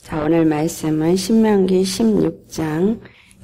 자, 오늘 말씀은 신명기 16장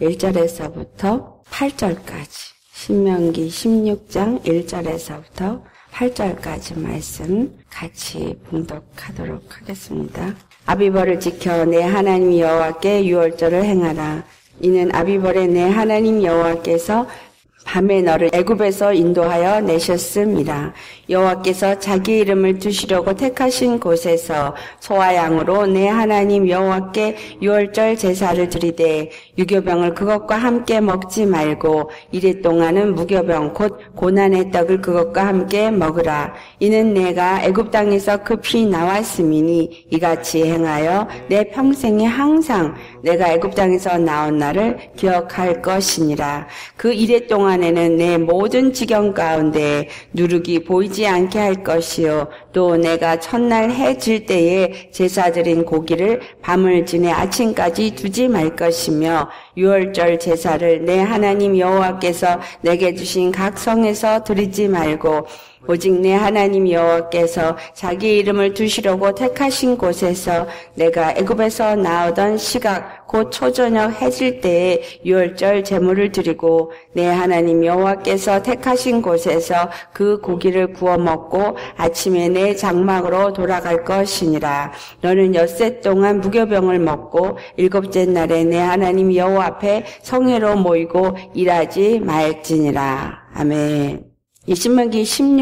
1절에서부터 8절까지, 신명기 16장 1절에서부터 8절까지 말씀 같이 봉독하도록 하겠습니다. 아비벌을 지켜 내 하나님 여호와께 유월절을 행하라. 이는 아비벌에 내 하나님 여호와께서 밤에 너를 애굽에서 인도하여 내셨음이라. 여호와께서 자기 이름을 두시려고 택하신 곳에서 소와 양으로 내 하나님 여호와께 유월절 제사를 드리되 유교병을 그것과 함께 먹지 말고 이래 동안은 무교병 곧 고난의 떡을 그것과 함께 먹으라. 이는 내가 애굽 땅에서 급히 나왔음이니 이같이 행하여 내 평생에 항상 내가 애굽 땅에서 나온 날을 기억할 것이니라. 그 이래 동안에는 내 모든 지경 가운데 누룩이 보이지 않게 할 것이요 또 내가 첫날 해 질 때에 제사 드린 고기를 밤을 지내 아침까지 두지 말 것이며 유월절 제사를 내 하나님 여호와께서 내게 주신 각 성에서 드리지 말고 오직 내 하나님 여호와께서 자기 이름을 두시려고 택하신 곳에서 내가 애굽에서 나오던 시각 곧 초저녁 해질 때에 유월절 제물을 드리고 내 하나님 여호와께서 택하신 곳에서 그 고기를 구워 먹고 아침에 내 장막으로 돌아갈 것이니라. 너는 엿새 동안 무교병을 먹고 일곱째 날에 내 하나님 여호와 앞에 성회로 모이고 일하지 말지니라. 아멘. 이 신명기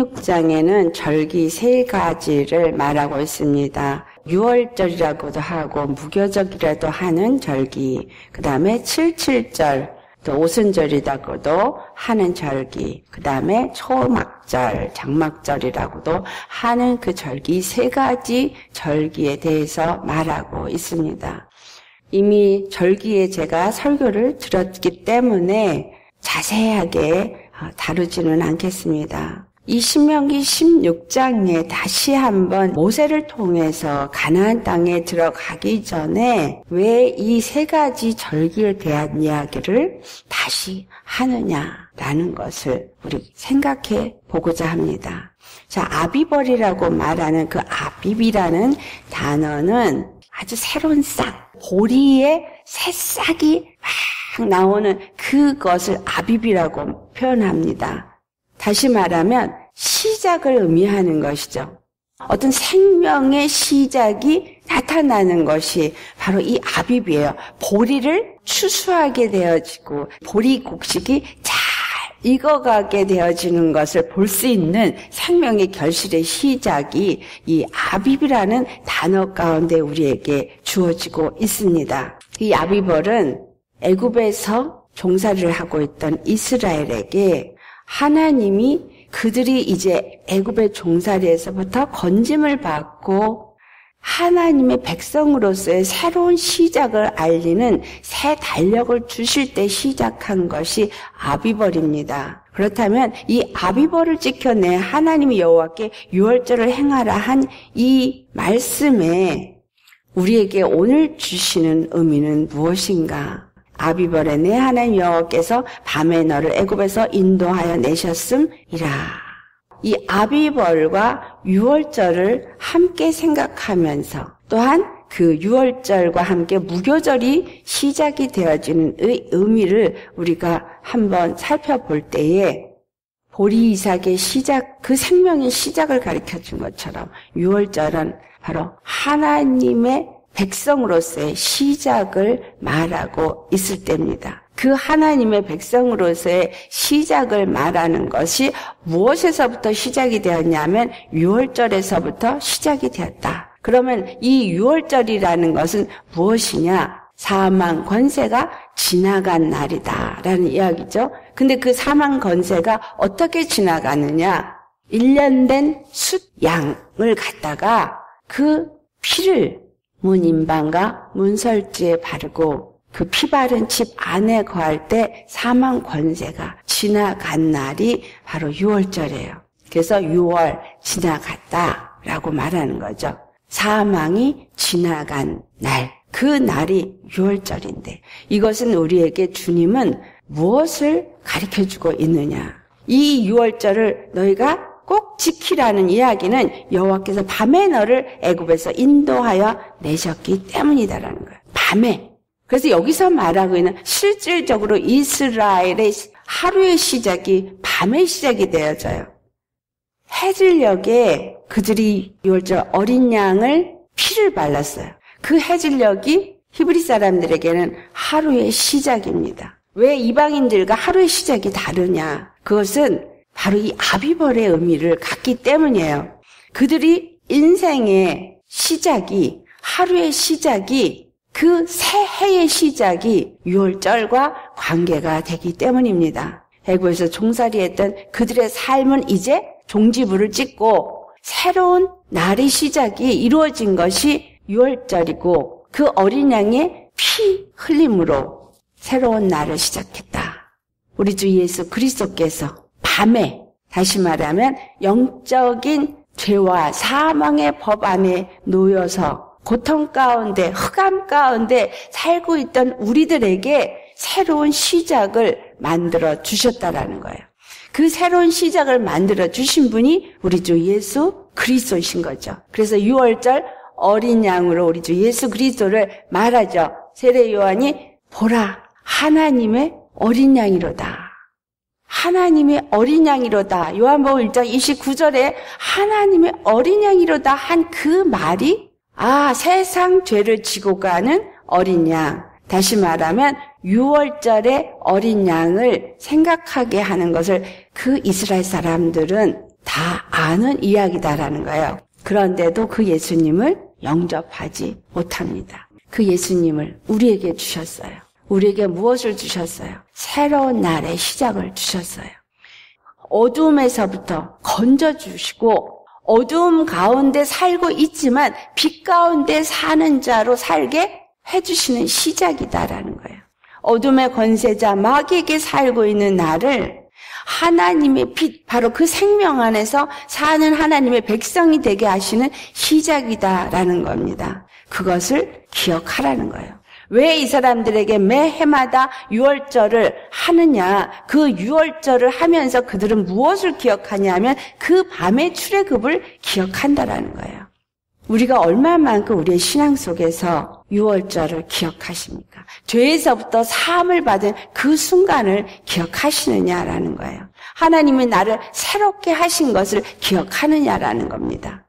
16장에는 절기 3가지를 말하고 있습니다. 유월절이라고도 하고 무교절이라도 하는 절기, 그 다음에 77절, 또 오순절이라고도 하는 절기, 그 다음에 초막절, 장막절이라고도 하는 그 절기 3가지 절기에 대해서 말하고 있습니다. 이미 절기에 제가 설교를 드렸기 때문에 자세하게 다루지는 않겠습니다. 이 신명기 16장에 다시 한번 모세를 통해서 가나안 땅에 들어가기 전에 왜 이 3가지 절기에 대한 이야기를 다시 하느냐라는 것을 우리 생각해 보고자 합니다. 자, 아비벌이라고 말하는 그 아비비라는 단어는 아주 새로운 싹, 보리의 새싹이 막 나오는 그것을 아비비라고 표현합니다. 다시 말하면 시작을 의미하는 것이죠. 어떤 생명의 시작이 나타나는 것이 바로 이 아비비예요. 보리를 추수하게 되어지고 보리 곡식이 잘 익어가게 되어지는 것을 볼 수 있는 생명의 결실의 시작이 이 아비비라는 단어 가운데 우리에게 주어지고 있습니다. 이 아비벌은 애굽에서 종살이를 하고 있던 이스라엘에게 하나님이 그들이 이제 애굽의 종살이에서부터 건짐을 받고 하나님의 백성으로서의 새로운 시작을 알리는 새 달력을 주실 때 시작한 것이 아비벌입니다. 그렇다면 이 아비벌을 지켜내 하나님의 여호와께 유월절을 행하라 한 이 말씀에 우리에게 오늘 주시는 의미는 무엇인가? 아비벌에 내 하나님 여호와께서 밤에 너를 애굽에서 인도하여 내셨음이라. 이 아비벌과 유월절을 함께 생각하면서 또한 그 유월절과 함께 무교절이 시작이 되어지는 의미를 우리가 한번 살펴볼 때에 보리 이삭의 시작, 그 생명의 시작을 가르쳐준 것처럼 유월절은 바로 하나님의 백성으로서의 시작을 말하고 있을 때입니다. 그 하나님의 백성으로서의 시작을 말하는 것이 무엇에서부터 시작이 되었냐면 유월절에서부터 시작이 되었다. 그러면 이 유월절이라는 것은 무엇이냐? 사망 권세가 지나간 날이다라는 이야기죠. 근데 그 사망 권세가 어떻게 지나가느냐? 1년 된 숫 양을 갖다가 그 피를 문인방과 문설주에 바르고 그 피 바른 집 안에 거할 때 사망 권세가 지나간 날이 바로 유월절이에요. 그래서 6월 지나갔다라고 말하는 거죠. 사망이 지나간 날, 그 날이 유월절인데 이것은 우리에게 주님은 무엇을 가르쳐주고 있느냐? 이 유월절을 너희가 꼭 지키라는 이야기는 여호와께서 밤에 너를 애굽에서 인도하여 내셨기 때문이다라는 거예요. 밤에. 그래서 여기서 말하고 있는 실질적으로 이스라엘의 하루의 시작이 밤에 시작이 되어져요. 해질녘에 그들이 6월절 어린 양을 피를 발랐어요. 그 해질녘이 히브리 사람들에게는 하루의 시작입니다. 왜 이방인들과 하루의 시작이 다르냐? 그것은 바로 이 아비벌의 의미를 갖기 때문이에요. 그들이 인생의 시작이, 하루의 시작이 그 새해의 시작이 6월절과 관계가 되기 때문입니다. 애굽에서 종살이했던 그들의 삶은 이제 종지부를 찍고 새로운 날의 시작이 이루어진 것이 6월절이고 그 어린 양의 피 흘림으로 새로운 날을 시작했다. 우리 주 예수 그리스도께서 밤에, 다시 말하면 영적인 죄와 사망의 법 안에 놓여서 고통 가운데, 흑암 가운데 살고 있던 우리들에게 새로운 시작을 만들어 주셨다라는 거예요. 그 새로운 시작을 만들어 주신 분이 우리 주 예수 그리스도이신 거죠. 그래서 6월절 어린 양으로 우리 주 예수 그리스도를 말하죠. 세례 요한이 보라 하나님의 어린 양이로다. 하나님의 어린 양이로다. 요한복음 1장 29절에 하나님의 어린 양이로다 한 그 말이 세상 죄를 지고 가는 어린 양. 다시 말하면 6월절의 어린 양을 생각하게 하는 것을 그 이스라엘 사람들은 다 아는 이야기다라는 거예요. 그런데도 그 예수님을 영접하지 못합니다. 그 예수님을 우리에게 주셨어요. 우리에게 무엇을 주셨어요? 새로운 날의 시작을 주셨어요. 어둠에서부터 건져주시고 어둠 가운데 살고 있지만 빛 가운데 사는 자로 살게 해주시는 시작이다라는 거예요. 어둠의 권세자 마귀에게 살고 있는 나를 하나님의 빛, 바로 그 생명 안에서 사는 하나님의 백성이 되게 하시는 시작이다라는 겁니다. 그것을 기억하라는 거예요. 왜 이 사람들에게 매 해마다 6월절을 하느냐? 그 6월절을 하면서 그들은 무엇을 기억하냐면 그 밤의 출애굽을 기억한다라는 거예요. 우리가 얼마만큼 우리의 신앙 속에서 6월절을 기억하십니까? 죄에서부터 사함을 받은 그 순간을 기억하시느냐라는 거예요. 하나님이 나를 새롭게 하신 것을 기억하느냐라는 겁니다.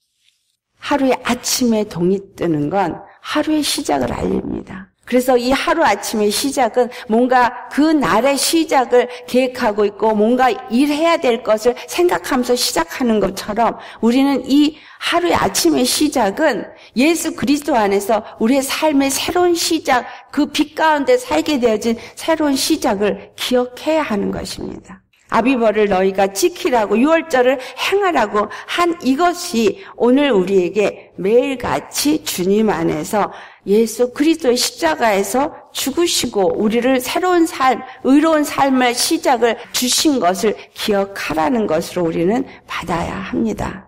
하루의 아침에 동이 뜨는 건 하루의 시작을 알립니다. 그래서 이 하루 아침의 시작은 뭔가 그 날의 시작을 계획하고 있고 뭔가 일해야 될 것을 생각하면서 시작하는 것처럼 우리는 이 하루의 아침의 시작은 예수 그리스도 안에서 우리의 삶의 새로운 시작, 그 빛 가운데 살게 되어진 새로운 시작을 기억해야 하는 것입니다. 아비벌을 너희가 지키라고 6월절을 행하라고 한 이것이 오늘 우리에게 매일같이 주님 안에서 예수 그리스도의 십자가에서 죽으시고 우리를 새로운 삶, 의로운 삶의 시작을 주신 것을 기억하라는 것으로 우리는 받아야 합니다.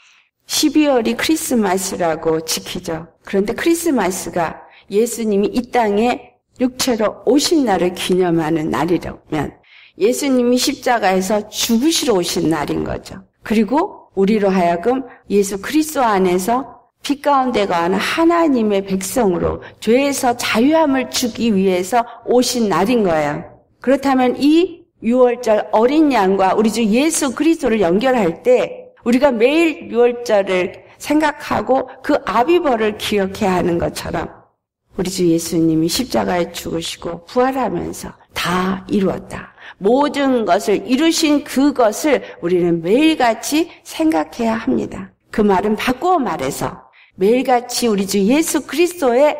12월이 크리스마스라고 지키죠. 그런데 크리스마스가 예수님이 이 땅에 육체로 오신 날을 기념하는 날이라면 예수님이 십자가에서 죽으시러 오신 날인 거죠. 그리고 우리로 하여금 예수 그리스도 안에서 빛 가운데 거하는 하나님의 백성으로 죄에서 자유함을 주기 위해서 오신 날인 거예요. 그렇다면 이 6월절 어린 양과 우리 주 예수 그리스도를 연결할 때 우리가 매일 6월절을 생각하고 그 아비벌을 기억해야 하는 것처럼 우리 주 예수님이 십자가에 죽으시고 부활하면서 다 이루었다. 모든 것을 이루신 그것을 우리는 매일같이 생각해야 합니다. 그 말은 바꾸어 말해서 매일같이 우리 주 예수 그리스도의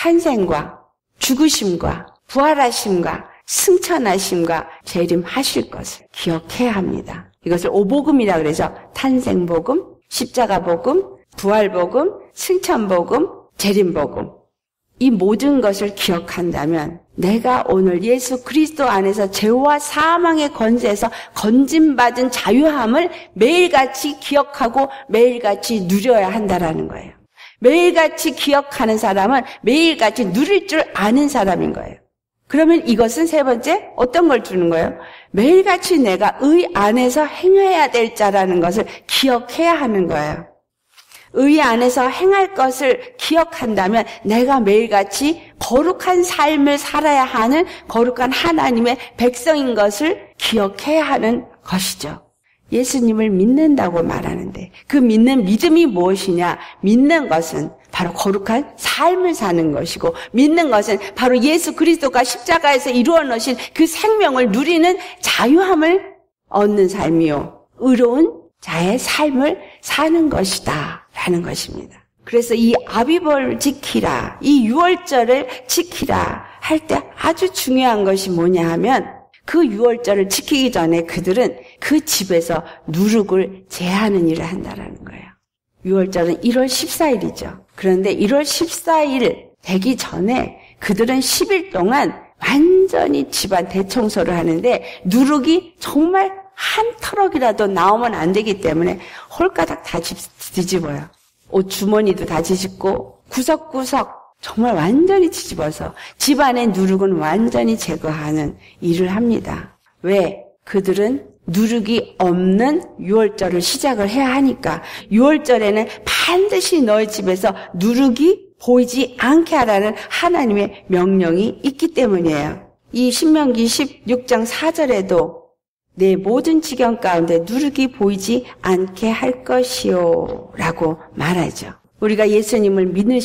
탄생과 죽으심과 부활하심과 승천하심과 재림하실 것을 기억해야 합니다. 이것을 오복음이라 그래서 탄생복음, 십자가복음, 부활복음, 승천복음, 재림복음. 이 모든 것을 기억한다면 내가 오늘 예수 그리스도 안에서 죄와 사망의 권세에서 건짐받은 자유함을 매일같이 기억하고 매일같이 누려야 한다라는 거예요. 매일같이 기억하는 사람은 매일같이 누릴 줄 아는 사람인 거예요. 그러면 이것은 세 번째 어떤 걸 주는 거예요? 매일같이 내가 의 안에서 행해야 될 자라는 것을 기억해야 하는 거예요. 의 안에서 행할 것을 기억한다면 내가 매일같이 거룩한 삶을 살아야 하는 거룩한 하나님의 백성인 것을 기억해야 하는 것이죠. 예수님을 믿는다고 말하는데 그 믿는 믿음이 무엇이냐? 믿는 것은 바로 거룩한 삶을 사는 것이고 믿는 것은 바로 예수 그리스도가 십자가에서 이루어 놓으신 그 생명을 누리는 자유함을 얻는 삶이요. 의로운 자의 삶을 사는 것이다 라는 것입니다. 그래서 이 아비벌 지키라, 이 유월절을 지키라 할 때 아주 중요한 것이 뭐냐 하면 그 유월절을 지키기 전에 그들은 그 집에서 누룩을 제하는 일을 한다라는 거예요. 유월절은 1월 14일이죠. 그런데 1월 14일 되기 전에 그들은 10일 동안 완전히 집안 대청소를 하는데 누룩이 정말 한 터럭이라도 나오면 안 되기 때문에 홀가닥 다 뒤집어요. 옷 주머니도 다 뒤집고 구석구석 정말 완전히 뒤집어서 집안의 누룩은 완전히 제거하는 일을 합니다. 왜? 그들은 누룩이 없는 유월절을 시작을 해야 하니까 유월절에는 반드시 너희 집에서 누룩이 보이지 않게 하라는 하나님의 명령이 있기 때문이에요. 이 신명기 16장 4절에도 내 모든 지경 가운데 누룩이 보이지 않게 할 것이요 라고 말하죠. 우리가 예수님을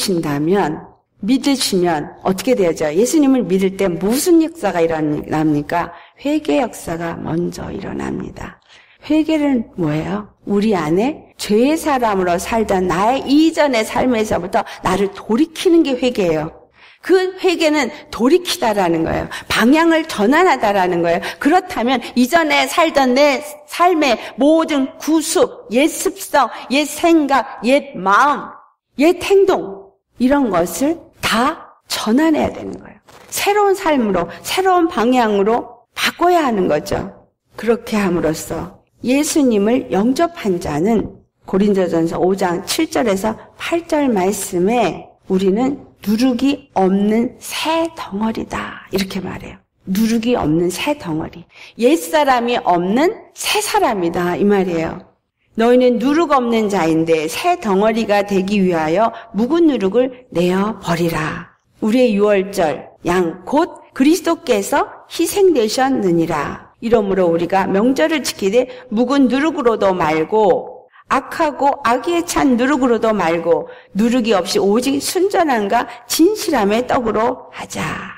믿으시면 어떻게 되죠? 예수님을 믿을 때 무슨 역사가 일어납니까? 회개 역사가 먼저 일어납니다. 회개는 뭐예요? 우리 안에 죄의 사람으로 살던 나의 이전의 삶에서부터 나를 돌이키는 게 회개예요. 그 회개는 돌이키다라는 거예요. 방향을 전환하다라는 거예요. 그렇다면 이전에 살던 내 삶의 모든 구습, 옛 습성, 옛 생각, 옛 마음, 옛 행동 이런 것을 다 전환해야 되는 거예요. 새로운 삶으로, 새로운 방향으로 바꿔야 하는 거죠. 그렇게 함으로써 예수님을 영접한 자는 고린도전서 5장 7절에서 8절 말씀에 우리는 누룩이 없는 새 덩어리다 이렇게 말해요. 누룩이 없는 새 덩어리. 옛사람이 없는 새 사람이다 이 말이에요. 너희는 누룩 없는 자인데 새 덩어리가 되기 위하여 묵은 누룩을 내어버리라. 우리의 유월절 양 곧 그리스도께서 희생되셨느니라. 이러므로 우리가 명절을 지키되 묵은 누룩으로도 말고 악하고 악에 찬 누룩으로도 말고 누룩이 없이 오직 순전함과 진실함의 떡으로 하자.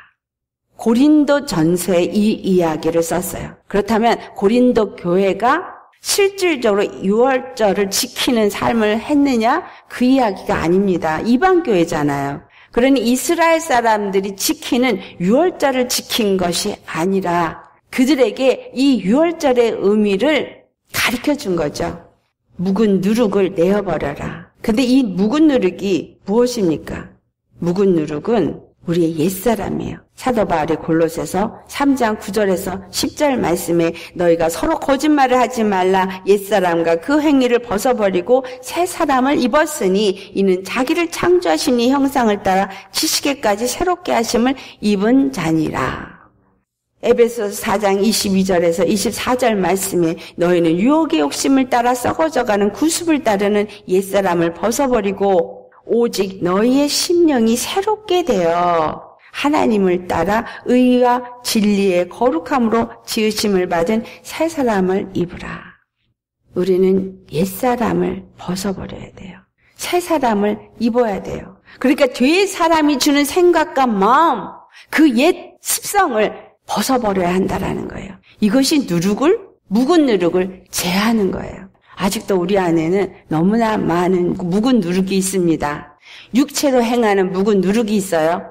고린도 전서에 이 이야기를 썼어요. 그렇다면 고린도 교회가 실질적으로 유월절을 지키는 삶을 했느냐? 그 이야기가 아닙니다. 이방 교회잖아요. 그러니 이스라엘 사람들이 지키는 유월절을 지킨 것이 아니라 그들에게 이 유월절의 의미를 가르쳐 준 거죠. 묵은 누룩을 내어버려라. 근데 이 묵은 누룩이 무엇입니까? 묵은 누룩은 우리의 옛사람이에요. 사도 바울이 골로새서 3장 9절에서 10절 말씀에 너희가 서로 거짓말을 하지 말라. 옛사람과 그 행위를 벗어버리고 새 사람을 입었으니 이는 자기를 창조하신 이 형상을 따라 지식에까지 새롭게 하심을 입은 자니라. 에베소서 4장 22절에서 24절 말씀에 너희는 유혹의 욕심을 따라 썩어져가는 구습을 따르는 옛사람을 벗어버리고 오직 너희의 심령이 새롭게 되어 하나님을 따라 의와 진리의 거룩함으로 지으심을 받은 새 사람을 입으라. 우리는 옛사람을 벗어버려야 돼요. 새 사람을 입어야 돼요. 그러니까 죄의 사람이 주는 생각과 마음, 그 옛 습성을 벗어버려야 한다라는 거예요. 이것이 묵은 누룩을 제하는 거예요. 아직도 우리 안에는 너무나 많은 묵은 누룩이 있습니다. 육체로 행하는 묵은 누룩이 있어요.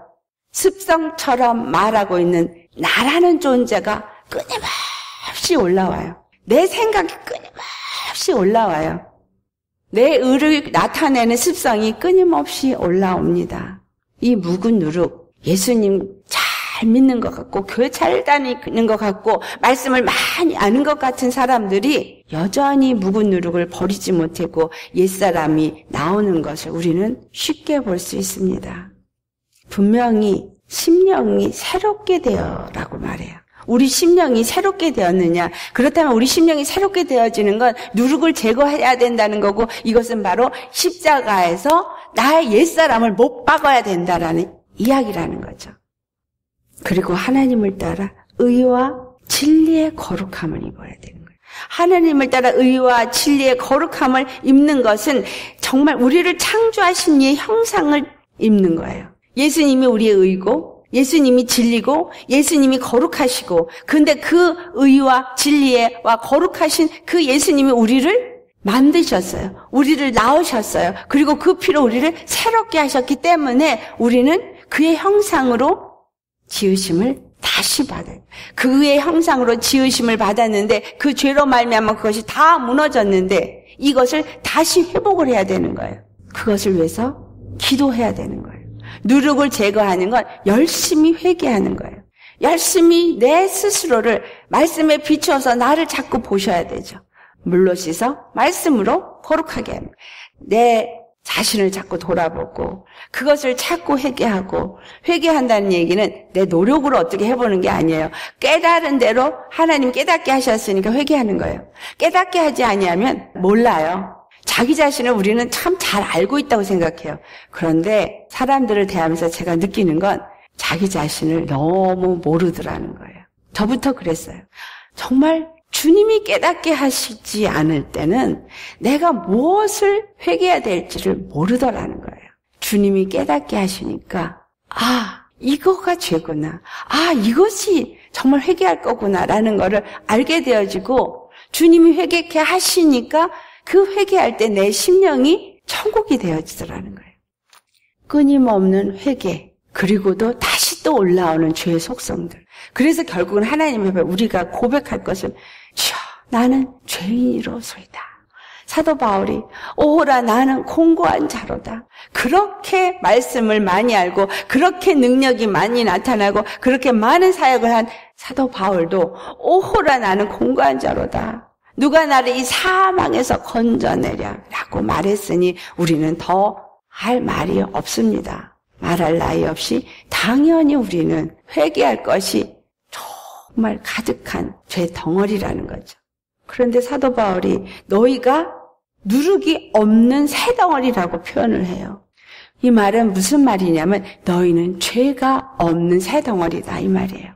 습성처럼 말하고 있는 나라는 존재가 끊임없이 올라와요. 내 생각이 끊임없이 올라와요. 내 의를 나타내는 습성이 끊임없이 올라옵니다. 이 묵은 누룩, 예수님 잘 믿는 것 같고 교회 잘 다니는 것 같고 말씀을 많이 아는 것 같은 사람들이 여전히 묵은 누룩을 버리지 못하고 옛사람이 나오는 것을 우리는 쉽게 볼 수 있습니다. 분명히 심령이 새롭게 되어라고 말해요. 우리 심령이 새롭게 되었느냐? 그렇다면 우리 심령이 새롭게 되어지는 건 누룩을 제거해야 된다는 거고, 이것은 바로 십자가에서 나의 옛사람을 못 박아야 된다라는 이야기라는 거죠. 그리고 하나님을 따라 의와 진리의 거룩함을 입어야 되는 거예요. 하나님을 따라 의와 진리의 거룩함을 입는 것은 정말 우리를 창조하신 이의 형상을 입는 거예요. 예수님이 우리의 의고, 예수님이 진리고, 예수님이 거룩하시고, 근데 그 의와 진리와 거룩하신 그 예수님이 우리를 만드셨어요. 우리를 낳으셨어요. 그리고 그 피로 우리를 새롭게 하셨기 때문에 우리는 그의 형상으로 지으심을 다시 받아요. 그의 형상으로 지으심을 받았는데 그 죄로 말미암아 그것이 다 무너졌는데 이것을 다시 회복을 해야 되는 거예요. 그것을 위해서 기도해야 되는 거예요. 누룩을 제거하는 건 열심히 회개하는 거예요. 열심히 내 스스로를 말씀에 비추어서 나를 자꾸 보셔야 되죠. 물로 씻어 말씀으로 거룩하게 하는 거예요. 내 자신을 자꾸 돌아보고 그것을 자꾸 회개하고, 회개한다는 얘기는 내 노력으로 어떻게 해보는 게 아니에요. 깨달은 대로 하나님 깨닫게 하셨으니까 회개하는 거예요. 깨닫게 하지 아니하면 몰라요. 자기 자신을 우리는 참 잘 알고 있다고 생각해요. 그런데 사람들을 대하면서 제가 느끼는 건 자기 자신을 너무 모르더라는 거예요. 저부터 그랬어요. 정말 주님이 깨닫게 하시지 않을 때는 내가 무엇을 회개해야 될지를 모르더라는 거예요. 주님이 깨닫게 하시니까 이거가 죄구나. 이것이 정말 회개할 거구나라는 거를 알게 되어지고, 주님이 회개케 하시니까 그 회개할 때 내 심령이 천국이 되어지더라는 거예요. 끊임없는 회개, 그리고도 다시 또 올라오는 죄의 속성들. 그래서 결국은 하나님 앞에 우리가 고백할 것은 주여, 나는 죄인이로소이다. 사도 바울이 오호라 나는 공고한 자로다. 그렇게 말씀을 많이 알고 그렇게 능력이 많이 나타나고 그렇게 많은 사역을 한 사도 바울도 오호라 나는 공고한 자로다. 누가 나를 이 사망에서 건져내랴라고 말했으니 우리는 더 할 말이 없습니다. 말할 나위 없이 당연히 우리는 회개할 것이 정말 가득한 죄 덩어리라는 거죠. 그런데 사도 바울이 너희가 누룩이 없는 새 덩어리라고 표현을 해요. 이 말은 무슨 말이냐면 너희는 죄가 없는 새 덩어리다 이 말이에요.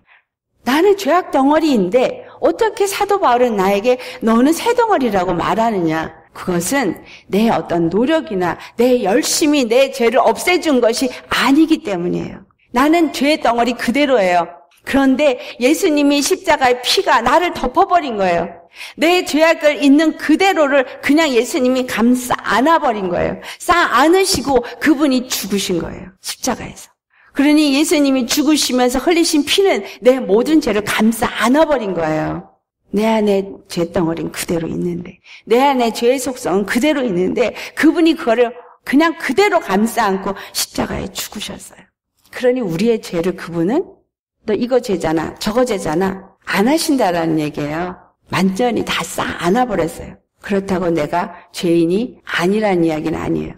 나는 죄악 덩어리인데 어떻게 사도 바울은 나에게 너는 새 덩어리라고 말하느냐. 그것은 내 어떤 노력이나 내 열심히 내 죄를 없애준 것이 아니기 때문이에요. 나는 죄 덩어리 그대로예요. 그런데 예수님이 십자가의 피가 나를 덮어버린 거예요. 내 죄악을 있는 그대로를 그냥 예수님이 감싸 안아버린 거예요. 싸 안으시고 그분이 죽으신 거예요. 십자가에서. 그러니 예수님이 죽으시면서 흘리신 피는 내 모든 죄를 감싸 안아버린 거예요. 내 안에 죄덩어리는 그대로 있는데, 내 안에 죄의 속성은 그대로 있는데 그분이 그거를 그냥 그대로 감싸 안고 십자가에 죽으셨어요. 그러니 우리의 죄를 그분은 너 이거 죄잖아, 저거 죄잖아 안 하신다라는 얘기예요. 완전히 다 싸 안아버렸어요. 그렇다고 내가 죄인이 아니라는 이야기는 아니에요.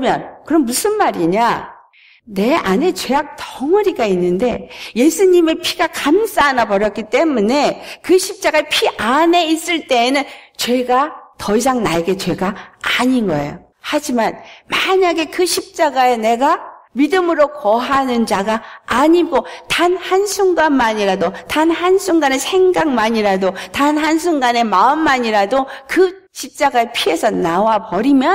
그럼 무슨 말이냐? 내 안에 죄악 덩어리가 있는데 예수님의 피가 감싸 안아버렸기 때문에 그 십자가의 피 안에 있을 때에는 죄가 더 이상 나에게 죄가 아닌 거예요. 하지만 만약에 그 십자가에 내가 믿음으로 거하는 자가 아니고 단 한순간만이라도, 단 한순간의 생각만이라도, 단 한순간의 마음만이라도 그 십자가의 피에서 나와 버리면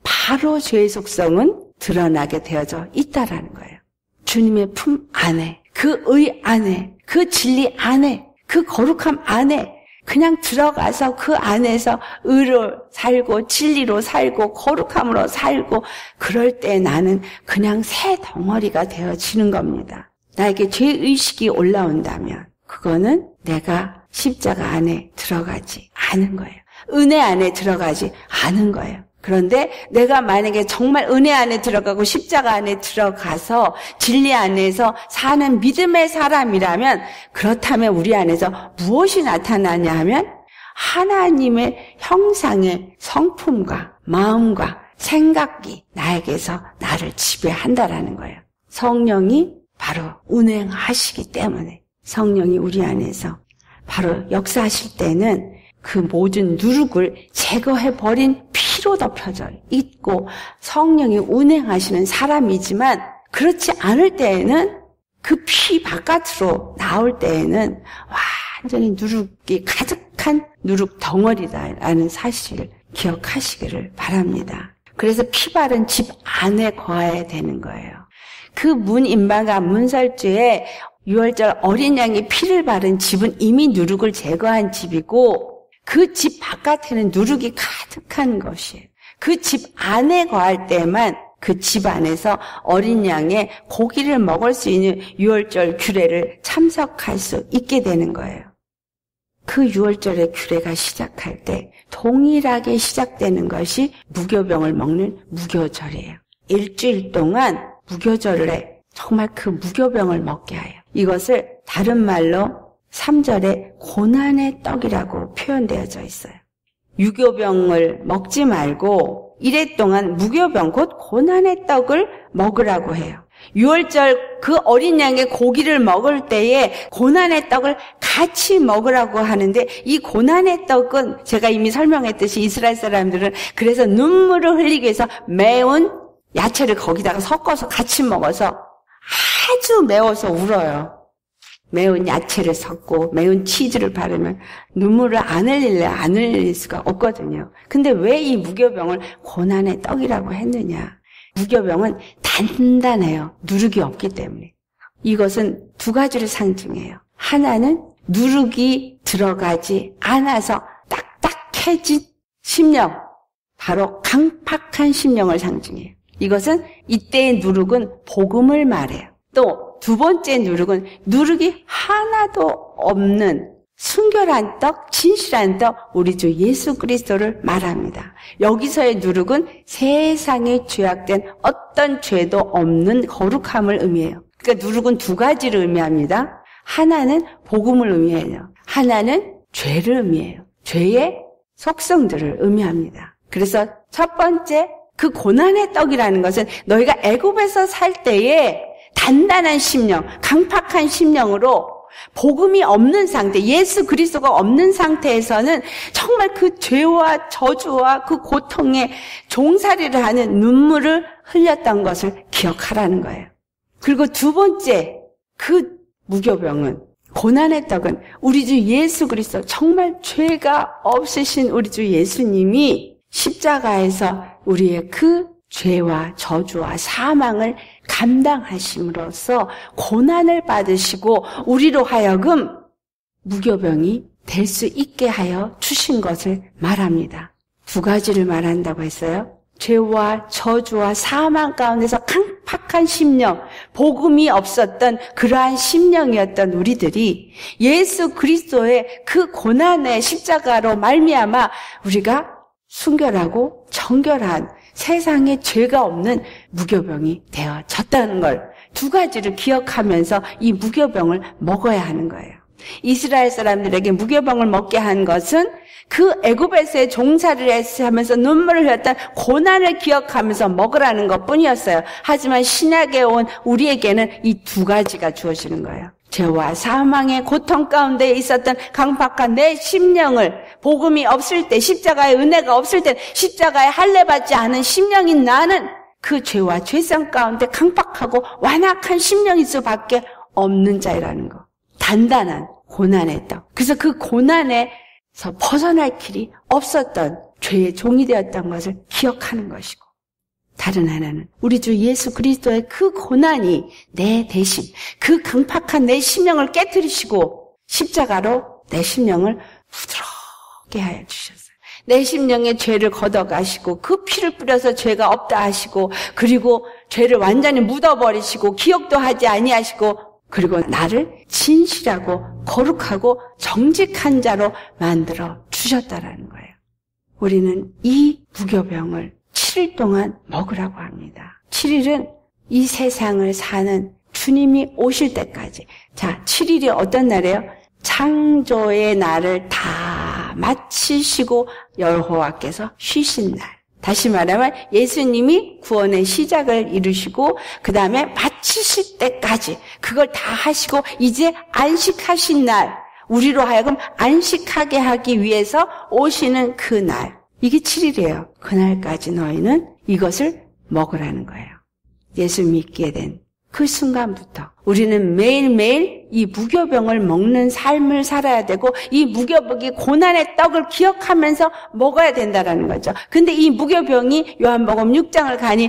바로 죄의 속성은 드러나게 되어져 있다라는 거예요. 주님의 품 안에, 그 의 안에, 그 진리 안에, 그 거룩함 안에 그냥 들어가서 그 안에서 의로 살고 진리로 살고 거룩함으로 살고 그럴 때 나는 그냥 새 덩어리가 되어지는 겁니다. 나에게 죄의식이 올라온다면 그거는 내가 십자가 안에 들어가지 않은 거예요. 은혜 안에 들어가지 않은 거예요. 그런데 내가 만약에 정말 은혜 안에 들어가고 십자가 안에 들어가서 진리 안에서 사는 믿음의 사람이라면 그렇다면 우리 안에서 무엇이 나타나냐 하면 하나님의 형상의 성품과 마음과 생각이 나에게서 나를 지배한다라는 거예요. 성령이 바로 운행하시기 때문에 성령이 우리 안에서 바로 역사하실 때는 그 모든 누룩을 제거해버린 피로 덮여져 있고 성령이 운행하시는 사람이지만 그렇지 않을 때에는 그 피 바깥으로 나올 때에는 완전히 누룩이 가득한 누룩 덩어리다라는 사실을 기억하시기를 바랍니다. 그래서 피 바른 집 안에 거해야 되는 거예요. 그 문인방과 문설주에 유월절 어린 양이 피를 바른 집은 이미 누룩을 제거한 집이고 그 집 바깥에는 누룩이 가득한 것이에요. 그 집 안에 거할 때만 그 집 안에서 어린 양의 고기를 먹을 수 있는 유월절 규례를 참석할 수 있게 되는 거예요. 그 유월절의 규례가 시작할 때 동일하게 시작되는 것이 무교병을 먹는 무교절이에요. 일주일 동안 무교절에 정말 그 무교병을 먹게 하여 이것을 다른 말로 3절에 고난의 떡이라고 표현되어져 있어요. 유교병을 먹지 말고 이래 동안 무교병 곧 고난의 떡을 먹으라고 해요. 유월절 그 어린 양의 고기를 먹을 때에 고난의 떡을 같이 먹으라고 하는데 이 고난의 떡은 제가 이미 설명했듯이 이스라엘 사람들은 그래서 눈물을 흘리기 위해서 매운 야채를 거기다가 섞어서 같이 먹어서 아주 매워서 울어요. 매운 야채를 섞고 매운 치즈를 바르면 눈물을 안 흘릴 수가 없거든요. 근데 왜 이 무교병을 고난의 떡이라고 했느냐? 무교병은 단단해요. 누룩이 없기 때문에. 이것은 두 가지를 상징해요. 하나는 누룩이 들어가지 않아서 딱딱해진 심령, 바로 강팍한 심령을 상징해요. 이것은 이때의 누룩은 복음을 말해요. 또 두 번째 누룩은 누룩이 하나도 없는 순결한 떡, 진실한 떡, 우리 주 예수 그리스도를 말합니다. 여기서의 누룩은 세상에 죄악된 어떤 죄도 없는 거룩함을 의미해요. 그러니까 누룩은 두 가지를 의미합니다. 하나는 복음을 의미해요. 하나는 죄를 의미해요. 죄의 속성들을 의미합니다. 그래서 첫 번째 그 고난의 떡이라는 것은 너희가 애굽에서 살 때에 단단한 심령, 강팍한 심령으로 복음이 없는 상태, 예수 그리스도가 없는 상태에서는 정말 그 죄와 저주와 그 고통에 종살이를 하는 눈물을 흘렸던 것을 기억하라는 거예요. 그리고 두 번째, 그 무교병은, 고난의 떡은 우리 주 예수 그리스도, 정말 죄가 없으신 우리 주 예수님이 십자가에서 우리의 그 죄와 저주와 사망을 감당하심으로써 고난을 받으시고 우리로 하여금 무교병이 될 수 있게 하여 주신 것을 말합니다. 두 가지를 말한다고 했어요. 죄와 저주와 사망 가운데서 강팍한 심령, 복음이 없었던 그러한 심령이었던 우리들이 예수 그리스도의 그 고난의 십자가로 말미암아 우리가 순결하고 정결한 세상에 죄가 없는 무교병이 되어졌다는 걸 두 가지를 기억하면서 이 무교병을 먹어야 하는 거예요. 이스라엘 사람들에게 무교병을 먹게 한 것은 그 애굽에서의 종살이를 하면서 눈물을 흘렸던 고난을 기억하면서 먹으라는 것뿐이었어요. 하지만 신약에 온 우리에게는 이 두 가지가 주어지는 거예요. 죄와 사망의 고통 가운데 있었던 강팍한 내 심령을 복음이 없을 때, 십자가의 은혜가 없을 때, 십자가에 할례받지 않은 심령인 나는 그 죄와 죄성 가운데 강팍하고 완악한 심령일 수밖에 없는 자라는 거. 단단한 고난의 떡. 그래서 그 고난에서 벗어날 길이 없었던 죄의 종이 되었던 것을 기억하는 것이고, 다른 하나는 우리 주 예수 그리스도의 그 고난이 내 대신 그 강팍한 내 심령을 깨트리시고 십자가로 내 심령을 부드럽게 하여 주셨어요. 내 심령의 죄를 걷어가시고 그 피를 뿌려서 죄가 없다 하시고, 그리고 죄를 완전히 묻어버리시고 기억도 하지 아니하시고, 그리고 나를 진실하고 거룩하고 정직한 자로 만들어 주셨다라는 거예요. 우리는 이 무교병을 7일 동안 먹으라고 합니다. 7일은 이 세상을 사는 주님이 오실 때까지. 자, 7일이 어떤 날이에요? 창조의 날을 다 마치시고 여호와께서 쉬신 날. 다시 말하면 예수님이 구원의 시작을 이루시고 그 다음에 마치실 때까지, 그걸 다 하시고 이제 안식하신 날, 우리로 하여금 안식하게 하기 위해서 오시는 그 날, 이게 7일이에요. 그날까지 너희는 이것을 먹으라는 거예요. 예수 믿게 된 그 순간부터 우리는 매일매일 이 무교병을 먹는 삶을 살아야 되고 이 무교병이 고난의 떡을 기억하면서 먹어야 된다라는 거죠. 근데 이 무교병이 요한복음 6장을 가니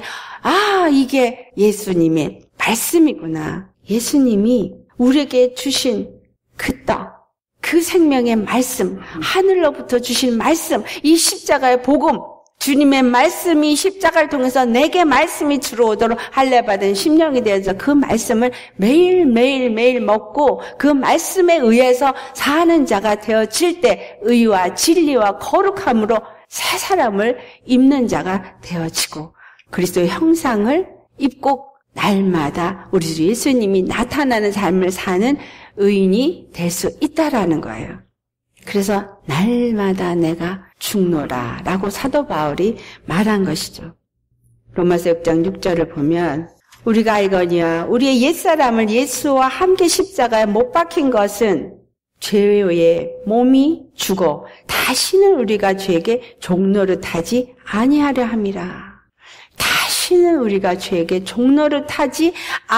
이게 예수님의 말씀이구나. 예수님이 우리에게 주신 그 떡, 그 생명의 말씀, 하늘로부터 주신 말씀, 이 십자가의 복음, 주님의 말씀이 십자가를 통해서 내게 말씀이 들어오도록 할례받은 심령이 되어서 그 말씀을 매일 먹고 그 말씀에 의해서 사는 자가 되어질 때 의와 진리와 거룩함으로 새 사람을 입는 자가 되어지고 그리스도의 형상을 입고 날마다 우리 주 예수님이 나타나는 삶을 사는 의인이 될 수 있다라는 거예요. 그래서 날마다 내가 죽노라 라고 사도 바울이 말한 것이죠. 로마서 6장 6절을 보면 우리가 알거니와 우리의 옛사람을 예수와 함께 십자가에 못 박힌 것은 죄의 몸이 죽어 다시는 우리가 죄에게 종노릇하지 아니하려 함이라. 다시는 우리가 죄에게 종노릇하지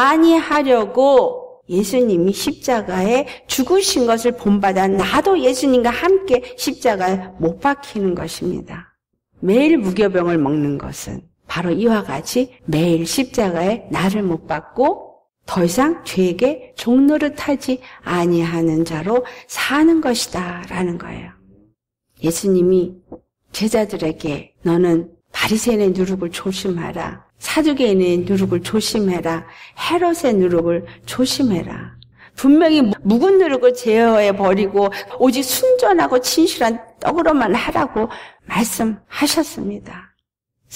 아니하려고 예수님이 십자가에 죽으신 것을 본받아 나도 예수님과 함께 십자가에 못 박히는 것입니다. 매일 무교병을 먹는 것은 바로 이와 같이 매일 십자가에 나를 못 박고 더 이상 죄에게 종노릇하지 아니하는 자로 사는 것이다 라는 거예요. 예수님이 제자들에게 너는 바리새인의 누룩을 조심하라. 사두개인의 누룩을 조심해라. 헤롯의 누룩을 조심해라. 분명히 묵은 누룩을 제어해버리고 오직 순전하고 진실한 떡으로만 하라고 말씀하셨습니다.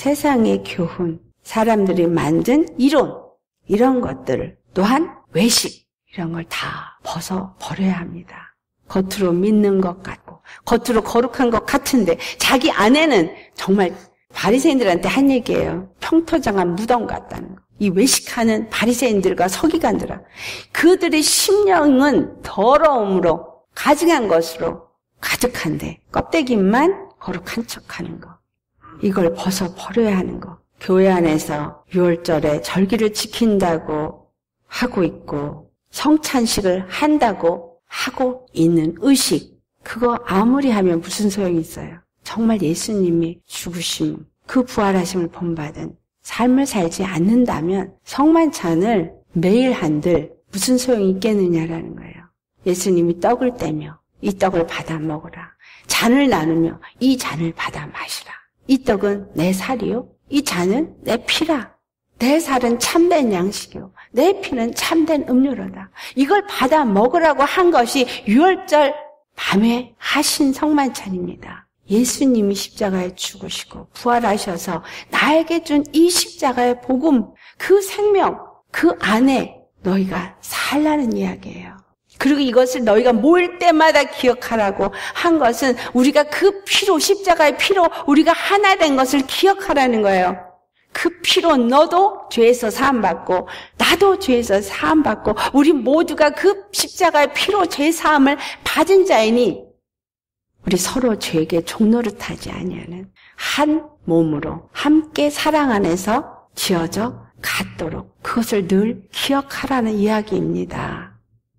세상의 교훈, 사람들이 만든 이론, 이런 것들 또한 외식, 이런 걸 다 벗어버려야 합니다. 겉으로 믿는 것 같고 겉으로 거룩한 것 같은데 자기 안에는 정말 바리새인들한테 한 얘기예요. 평토장한 무덤 같다는 거. 이 외식하는 바리새인들과 서기관들아, 그들의 심령은 더러움으로 가증한 것으로 가득한데 껍데기만 거룩한 척하는 거. 이걸 벗어버려야 하는 거. 교회 안에서 6월절에 절기를 지킨다고 하고 있고 성찬식을 한다고 하고 있는 의식, 그거 아무리 하면 무슨 소용이 있어요. 정말 예수님이 죽으심, 그 부활하심을 본받은 삶을 살지 않는다면 성만찬을 매일 한들 무슨 소용이 있겠느냐라는 거예요. 예수님이 떡을 떼며 이 떡을 받아 먹으라. 잔을 나누며 이 잔을 받아 마시라. 이 떡은 내 살이요. 이 잔은 내 피라. 내 살은 참된 양식이요. 내 피는 참된 음료로다. 이걸 받아 먹으라고 한 것이 6월절 밤에 하신 성만찬입니다. 예수님이 십자가에 죽으시고 부활하셔서 나에게 준 이 십자가의 복음, 그 생명, 그 안에 너희가 살라는 이야기예요. 그리고 이것을 너희가 모일 때마다 기억하라고 한 것은 우리가 그 피로, 십자가의 피로 우리가 하나 된 것을 기억하라는 거예요. 그 피로 너도 죄에서 사함받고 나도 죄에서 사함받고 우리 모두가 그 십자가의 피로 죄 사함을 받은 자이니 우리 서로 죄에게 종노릇하지 아니하는 한 몸으로 함께 사랑 안에서 지어져 갔도록 그것을 늘 기억하라는 이야기입니다.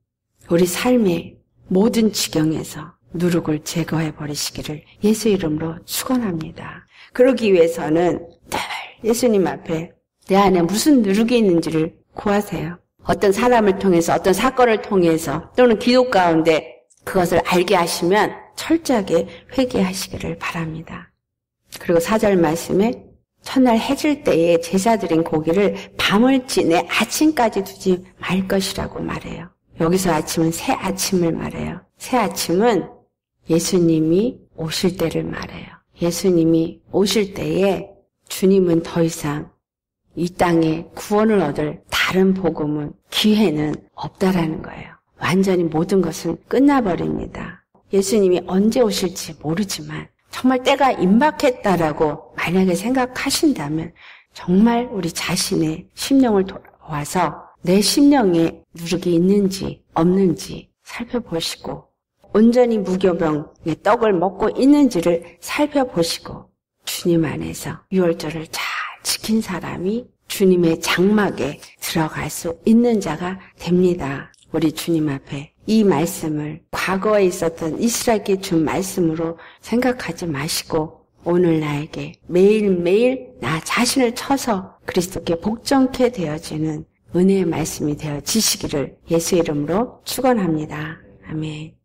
우리 삶의 모든 지경에서 누룩을 제거해 버리시기를 예수 이름으로 축원합니다. 그러기 위해서는 늘 예수님 앞에 내 안에 무슨 누룩이 있는지를 구하세요. 어떤 사람을 통해서 어떤 사건을 통해서 또는 기도 가운데 그것을 알게 하시면 철저하게 회개하시기를 바랍니다. 그리고 4절 말씀에 첫날 해질 때에 제사드린 고기를 밤을 지내 아침까지 두지 말 것이라고 말해요. 여기서 아침은 새 아침을 말해요. 새 아침은 예수님이 오실 때를 말해요. 예수님이 오실 때에 주님은 더 이상 이 땅에 구원을 얻을 다른 복음은 기회는 없다라는 거예요. 완전히 모든 것은 끝나버립니다. 예수님이 언제 오실지 모르지만 정말 때가 임박했다라고 만약에 생각하신다면 정말 우리 자신의 심령을 돌아와서 내 심령에 누룩이 있는지 없는지 살펴보시고 온전히 무교병의 떡을 먹고 있는지를 살펴보시고 주님 안에서 유월절을 잘 지킨 사람이 주님의 장막에 들어갈 수 있는 자가 됩니다. 우리 주님 앞에 이 말씀을 과거에 있었던 이스라엘께 준 말씀으로 생각하지 마시고 오늘 나에게 매일매일 나 자신을 쳐서 그리스도께 복종케 되어지는 은혜의 말씀이 되어지시기를 예수의 이름으로 축원합니다. 아멘.